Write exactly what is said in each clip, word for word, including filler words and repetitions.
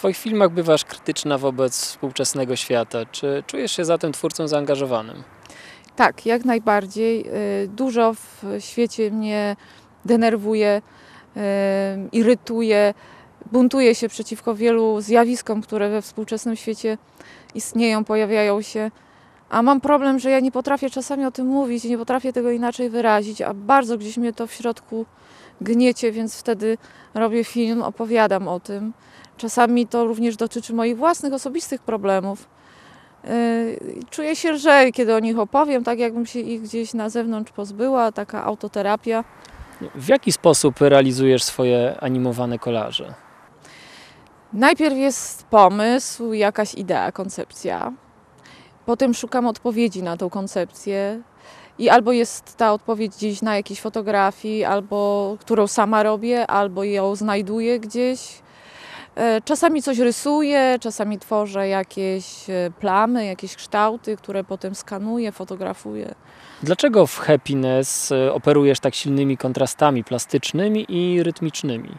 swoich filmach bywasz krytyczna wobec współczesnego świata. Czy czujesz się zatem twórcą zaangażowanym? Tak, jak najbardziej. Dużo w świecie mnie denerwuje, irytuje, buntuje się przeciwko wielu zjawiskom, które we współczesnym świecie istnieją, pojawiają się. A mam problem, że ja nie potrafię czasami o tym mówić, nie potrafię tego inaczej wyrazić, a bardzo gdzieś mnie to w środku gniecie, więc wtedy robię film, opowiadam o tym. Czasami to również dotyczy moich własnych, osobistych problemów. Czuję się lżej, kiedy o nich opowiem, tak jakbym się ich gdzieś na zewnątrz pozbyła, taka autoterapia. W jaki sposób realizujesz swoje animowane kolaże? Najpierw jest pomysł, jakaś idea, koncepcja. Potem szukam odpowiedzi na tą koncepcję i albo jest ta odpowiedź gdzieś na jakiejś fotografii, albo którą sama robię, albo ją znajduję gdzieś. Czasami coś rysuję, czasami tworzę jakieś plamy, jakieś kształty, które potem skanuję, fotografuję. Dlaczego w Happiness operujesz tak silnymi kontrastami plastycznymi i rytmicznymi?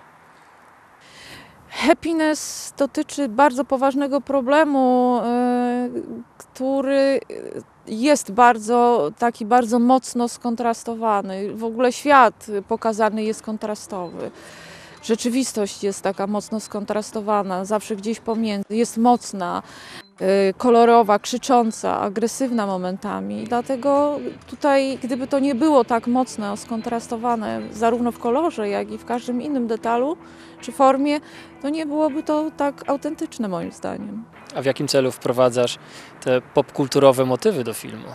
Happiness dotyczy bardzo poważnego problemu, który jest bardzo, taki bardzo mocno skontrastowany. W ogóle świat pokazany jest kontrastowy. Rzeczywistość jest taka mocno skontrastowana, zawsze gdzieś pomiędzy. Jest mocna, kolorowa, krzycząca, agresywna momentami. I dlatego tutaj, gdyby to nie było tak mocno skontrastowane, zarówno w kolorze, jak i w każdym innym detalu czy formie, to nie byłoby to tak autentyczne moim zdaniem. A w jakim celu wprowadzasz te popkulturowe motywy do filmu?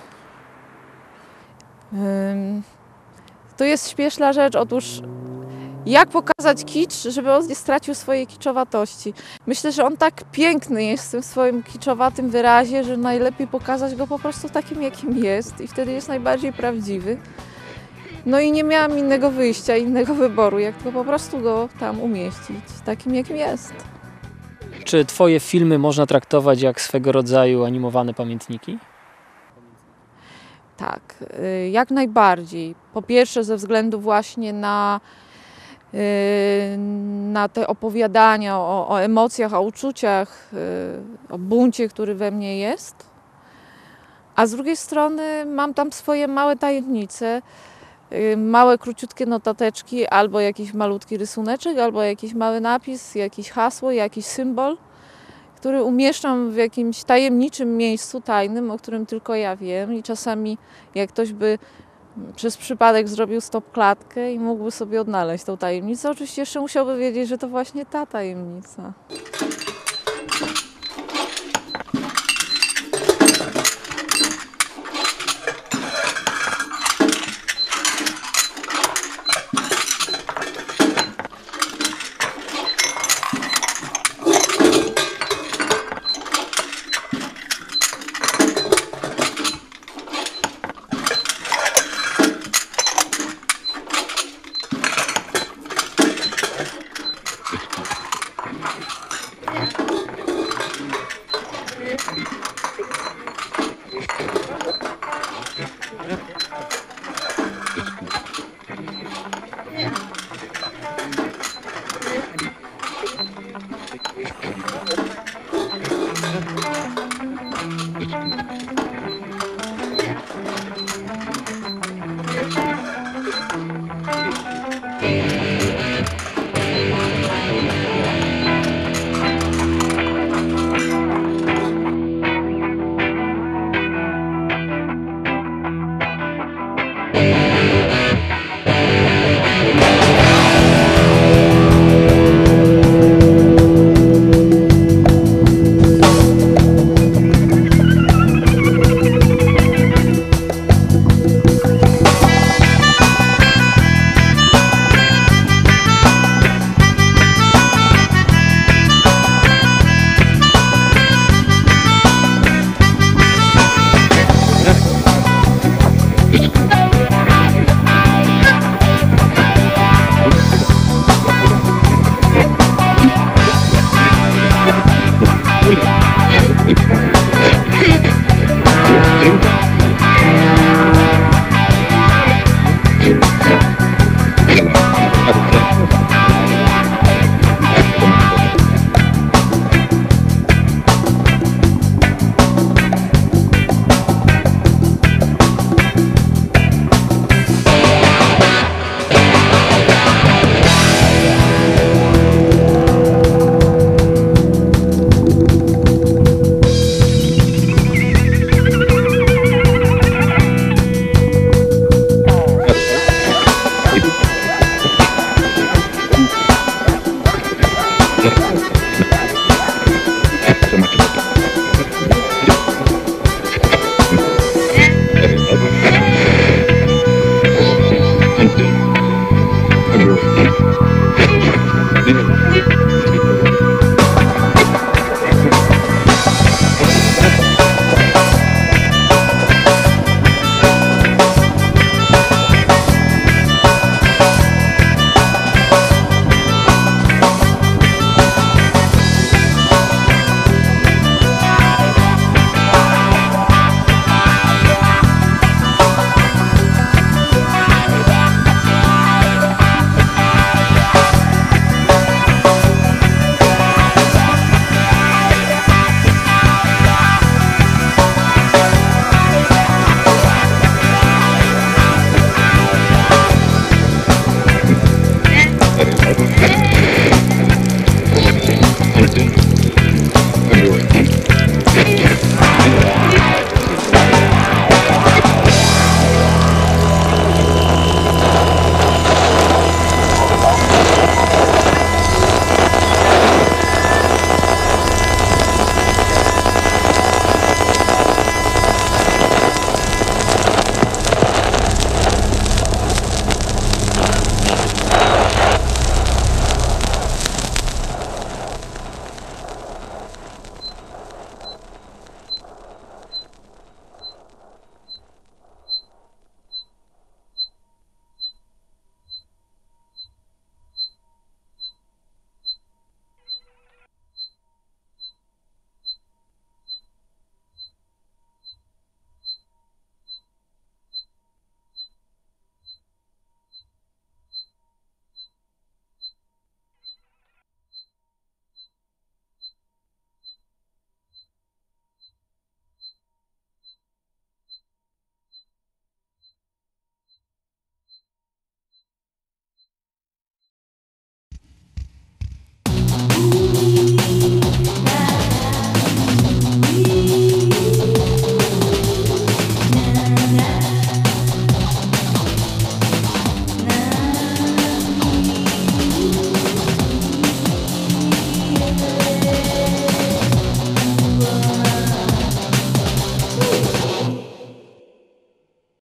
To jest śmieszna rzecz. Otóż jak pokazać kicz, żeby on nie stracił swojej kiczowatości? Myślę, że on tak piękny jest w tym swoim kiczowatym wyrazie, że najlepiej pokazać go po prostu takim, jakim jest i wtedy jest najbardziej prawdziwy. No i nie miałam innego wyjścia, innego wyboru, jak tylko po prostu go tam umieścić, takim, jakim jest. Czy twoje filmy można traktować jak swego rodzaju animowane pamiętniki? Tak, jak najbardziej. Po pierwsze ze względu właśnie na na te opowiadania o, o emocjach, o uczuciach, o buncie, który we mnie jest. A z drugiej strony mam tam swoje małe tajemnice, małe, króciutkie notateczki, albo jakiś malutki rysuneczek, albo jakiś mały napis, jakiś hasło, jakiś symbol, który umieszczam w jakimś tajemniczym miejscu, tajnym, o którym tylko ja wiem. I czasami jak ktoś by przez przypadek zrobił stop-klatkę i mógłby sobie odnaleźć tą tajemnicę. Oczywiście jeszcze musiałby wiedzieć, że to właśnie ta tajemnica.